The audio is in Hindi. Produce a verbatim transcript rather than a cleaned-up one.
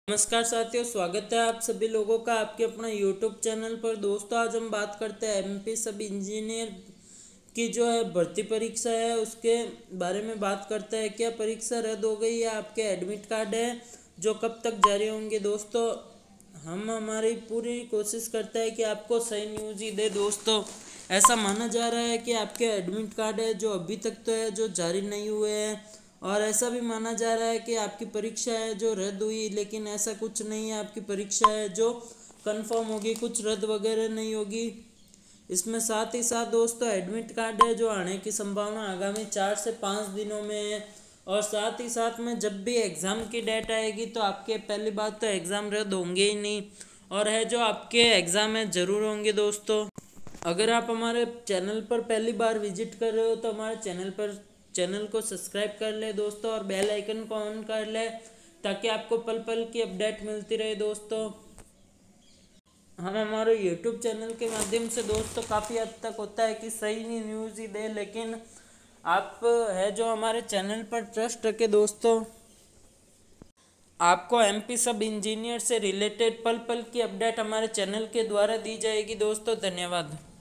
नमस्कार साथियों, स्वागत है आप सभी लोगों का आपके अपना यूट्यूब चैनल पर। दोस्तों, आज हम बात करते हैं एमपी सब इंजीनियर की जो है भर्ती परीक्षा है उसके बारे में बात करते हैं। क्या परीक्षा रद्द हो गई है? आपके एडमिट कार्ड है जो कब तक जारी होंगे? दोस्तों, हम हमारी पूरी कोशिश करते हैं कि आपको सही न्यूज़ ही दे। दोस्तों, ऐसा माना जा रहा है कि आपके एडमिट कार्ड है जो अभी तक तो है जो जारी नहीं हुए हैं, और ऐसा भी माना जा रहा है कि आपकी परीक्षा है जो रद्द हुई, लेकिन ऐसा कुछ नहीं है। आपकी परीक्षा है जो कंफर्म होगी, कुछ रद्द वगैरह नहीं होगी इसमें। साथ ही साथ दोस्तों, एडमिट कार्ड है जो आने की संभावना आगामी चार से पाँच दिनों में है। और साथ ही साथ में जब भी एग्ज़ाम की डेट आएगी तो आपके पहली बात तो एग्ज़ाम रद्द होंगे ही नहीं, और है जो आपके एग्ज़ाम है ज़रूर होंगे। दोस्तों, अगर आप हमारे चैनल पर पहली बार विजिट कर रहे हो तो हमारे चैनल पर चैनल को सब्सक्राइब कर ले दोस्तों, और बेल आइकन को ऑन कर ले ताकि आपको पल पल की अपडेट मिलती रहे। दोस्तों, हम हमारे यूट्यूब चैनल के माध्यम से दोस्तों काफ़ी हद तक होता है कि सही नहीं न्यूज़ ही दे, लेकिन आप है जो हमारे चैनल पर ट्रस्ट रखे दोस्तों, आपको एमपी सब इंजीनियर से रिलेटेड पल पल की अपडेट हमारे चैनल के द्वारा दी जाएगी। दोस्तों, धन्यवाद।